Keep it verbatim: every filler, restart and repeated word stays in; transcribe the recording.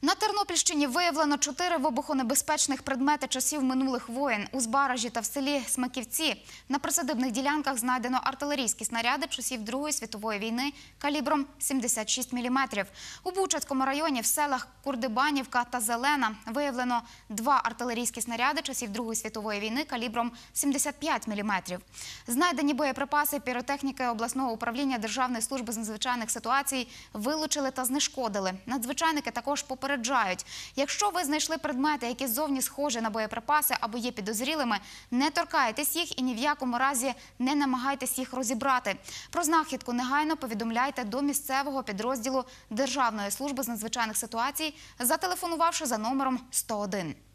На Тернопільщині виявлено чотири вибухонебезпечних предмети часів минулих воєн. У Збаражі та в селі Смаківці на присадибних ділянках знайдено артилерійські снаряди часів Другої світової війни калібром сімдесят шість міліметрів. У Бучацькому районі в селах Курдибанівка та Зелена виявлено два артилерійські снаряди часів Другої світової війни калібром сімдесят п'ять міліметрів. Знайдені боєприпаси піротехніки обласного управління Державної служби з надзвичайних ситуацій вилучили та знешкодили. Надзвичайники також попереджають. Якщо ви знайшли предмети, які ззовні схожі на боєприпаси або є підозрілими, не торкайтесь їх і ні в якому разі не намагайтесь їх розібрати. Про знахідку негайно повідомляйте до місцевого підрозділу Державної служби з надзвичайних ситуацій, зателефонувавши за номером сто один.